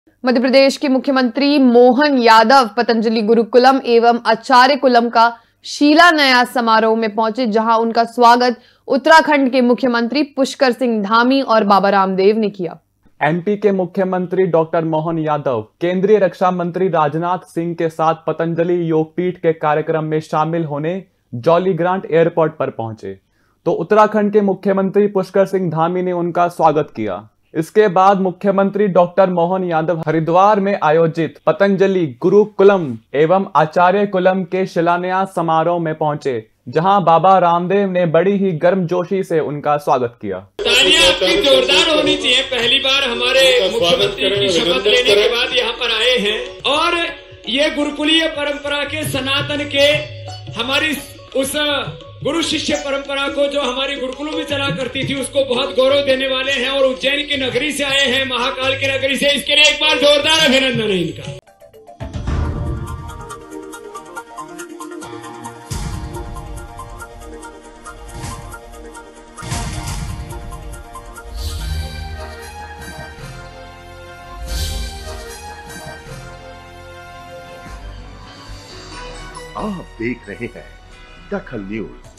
मध्य प्रदेश के मुख्यमंत्री मोहन यादव पतंजलि गुरुकुलम एवं आचार्य कुलम का शिलान्यास समारोह में पहुंचे, जहां उनका स्वागत उत्तराखंड के मुख्यमंत्री पुष्कर सिंह धामी और बाबा रामदेव ने किया। एमपी के मुख्यमंत्री डॉक्टर मोहन यादव केंद्रीय रक्षा मंत्री राजनाथ सिंह के साथ पतंजलि योगपीठ के कार्यक्रम में शामिल होने जॉली ग्रांट एयरपोर्ट पर पहुंचे, तो उत्तराखंड के मुख्यमंत्री पुष्कर सिंह धामी ने उनका स्वागत किया। इसके बाद मुख्यमंत्री डॉक्टर मोहन यादव हरिद्वार में आयोजित पतंजलि गुरुकुलम एवं आचार्य कुलम के शिलान्यास समारोह में पहुंचे, जहां बाबा रामदेव ने बड़ी ही गर्मजोशी से उनका स्वागत किया। तालियां आपकी जोरदार होनी चाहिए। पहली बार हमारे मुख्यमंत्री की शपथ लेने के बाद यहाँ पर आए हैं और ये गुरुकुलीय परंपरा के सनातन के हमारी उस गुरु शिष्य परंपरा को जो हमारी गुरुकुलों में चला करती थी उसको बहुत गौरव देने वाले हैं और उज्जैन की नगरी से आए हैं, महाकाल की नगरी से। इसके लिए एक बार जोरदार अभिनंदन है इनका। आप देख रहे हैं दखल न्यूज।